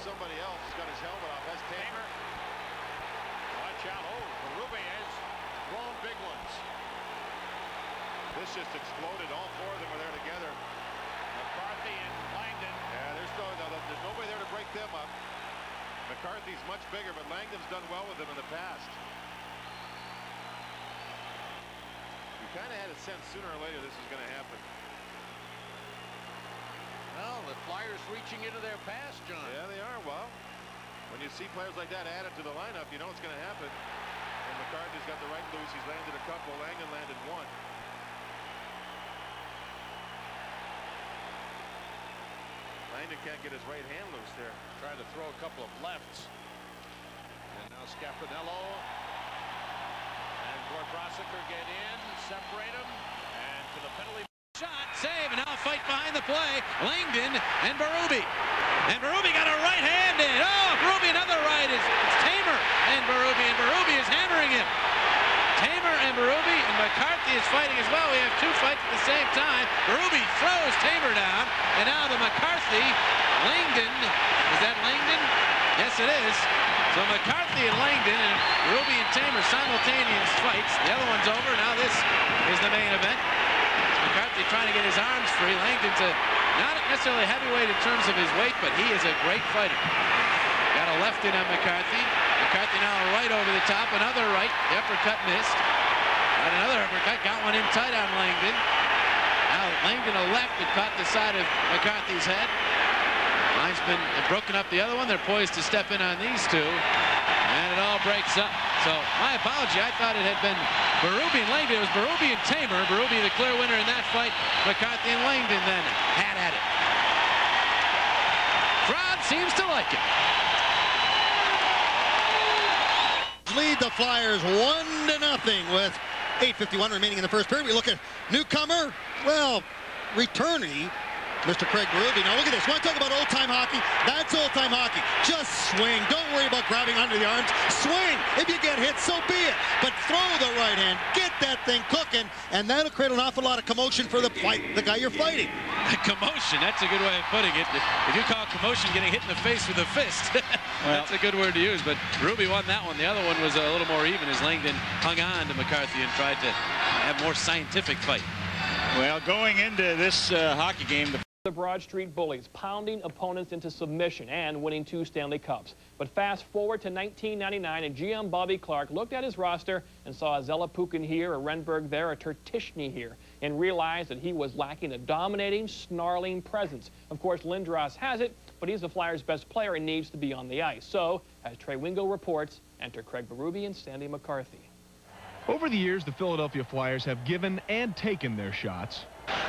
somebody else has got his helmet off. That's Tamer. Watch out. Oh, Berube has thrown big ones. This just exploded. All four of them are there together. McCarthy and Langdon. Yeah, there's nobody there to break them up. McCarthy's much bigger, but Langdon's done well with him in the past. You kind of had a sense sooner or later this was going to happen. Well, the Flyers reaching into their past, John. Yeah, they are. Well, when you see players like that added to the lineup, you know it's going to happen. And McCarthy's got the right loose. He's landed a couple. Langdon landed one. Langdon can't get his right hand loose there. Tried to throw a couple of lefts. And now Scapanello and Korbrasiker get in, separate them, and to the penalty. Shot, save, and now a fight behind the play. Langdon and Berube. And Berube got a right hand in. Oh, Berube another right. It's Tamer and Berube is hammering him. Tamer and Berube, and McCarthy is fighting as well. We have two fights at the same time. Berube throws Tamer down, and now the McCarthy, Langdon. Is that Langdon? Yes, it is. So McCarthy and Langdon and Berube and Tamer simultaneous fights. The other one's over. Now this is the main event. McCarthy trying to get his arms free. Langdon's not necessarily heavyweight in terms of his weight, but he is a great fighter. Got a left in on McCarthy. McCarthy now a right over the top. Another right. The uppercut missed. Got another uppercut. Got one in tight on Langdon. Now Langdon a left that caught the side of McCarthy's head. Linesman have broken up the other one. They're poised to step in on these two. And it all breaks up. So my apology. I thought it had been Berube and Langdon. It was Berube and Tamer. Berube the clear winner in that fight. McCarthy and Langdon then had at it. Crowd seems to like it. Lead the Flyers 1-0 with 8:51 remaining in the first period. We look at newcomer, well, returnee, Mr. Craig Berube. Now look at this. Want to talk about old-time hockey? That's old-time hockey. Just swing. Don't worry about grabbing under the arms. Swing. If you get hit, so be it. But throw the right hand. Get that thing cooking, and that'll create an awful lot of commotion for the guy you're fighting. Commotion. That's a good way of putting it. If you call commotion getting hit in the face with a fist, that's a good word to use. But Berube won that one. The other one was a little more even as Langdon hung on to McCarthy and tried to have more scientific fight. Well, going into this hockey game, the Broad Street Bullies, pounding opponents into submission and winning 2 Stanley Cups. But fast forward to 1999, and GM Bobby Clarke looked at his roster and saw a Zelepukin here, a Renberg there, a Tertishny here, and realized that he was lacking a dominating, snarling presence. Of course, Lindros has it, but he's the Flyers' best player and needs to be on the ice. So, as Trey Wingo reports, enter Craig Berube and Sandy McCarthy. Over the years, the Philadelphia Flyers have given and taken their shots.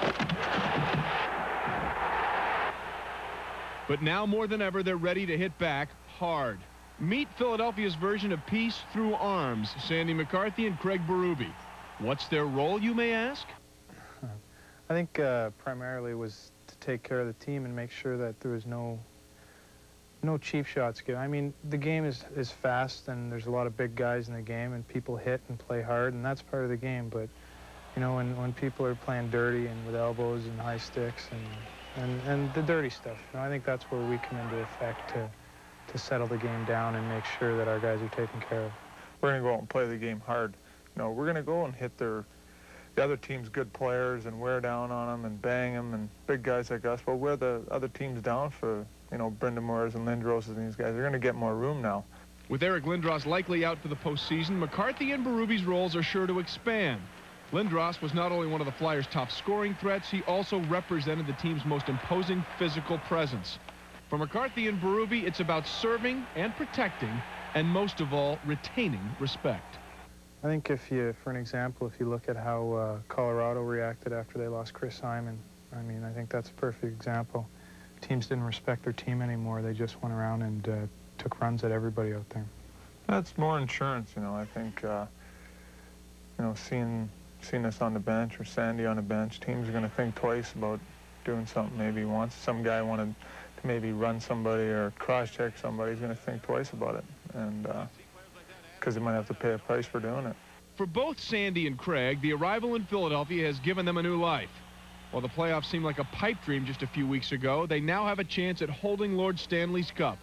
But now more than ever, they're ready to hit back hard. Meet Philadelphia's version of peace through arms, Sandy McCarthy and Craig Berube. What's their role, you may ask? I think primarily was to take care of the team and make sure that there was no cheap shots given. I mean, the game is fast, and there's a lot of big guys in the game, and people hit and play hard, and that's part of the game. But, you know, when people are playing dirty and with elbows and high sticks and the dirty stuff, you know, I think that's where we come into effect to settle the game down and make sure that our guys are taken care of. We're going to go out and play the game hard. You know, we're going to go and hit the other team's good players and wear down on them and bang them, and big guys like us. But wear the other teams down for, you know, Brind'Amours and Lindros and these guys. They're going to get more room now. With Eric Lindros likely out for the postseason, McCarthy and Berube's roles are sure to expand. Lindros was not only one of the Flyers' top scoring threats, he also represented the team's most imposing physical presence. For McCarthy and Berube, it's about serving and protecting, and most of all, retaining respect. I think for an example, if you look at how Colorado reacted after they lost Chris Simon, I mean, I think that's a perfect example. Teams didn't respect their team anymore. They just went around and took runs at everybody out there. That's more insurance, you know. I think, you know, seeing us on the bench or Sandy on the bench, teams are going to think twice about doing something maybe once. Some guy wanted to maybe run somebody or cross-check somebody, he's going to think twice about it, and because they might have to pay a price for doing it. For both Sandy and Craig, the arrival in Philadelphia has given them a new life. While the playoffs seemed like a pipe dream just a few weeks ago, they now have a chance at holding Lord Stanley's Cup.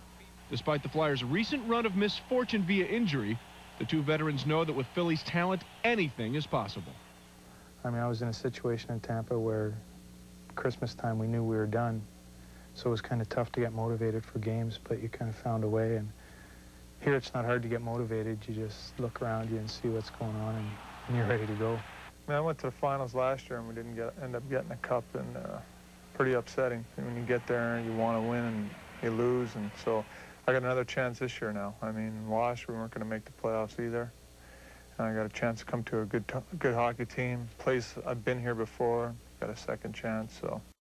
Despite the Flyers' recent run of misfortune via injury, the two veterans know that with Philly's talent, anything is possible. I mean, I was in a situation in Tampa where Christmas time we knew we were done. So it was kind of tough to get motivated for games, but you kind of found a way. And here it's not hard to get motivated. You just look around you and see what's going on, and you're ready to go. I went to the finals last year and we didn't end up getting a cup, and pretty upsetting. When you get there, you want to win and you lose, and so I got another chance this year now. I mean, last year we weren't going to make the playoffs either, and I got a chance to come to a good hockey team. Place I've been here before, got a second chance, so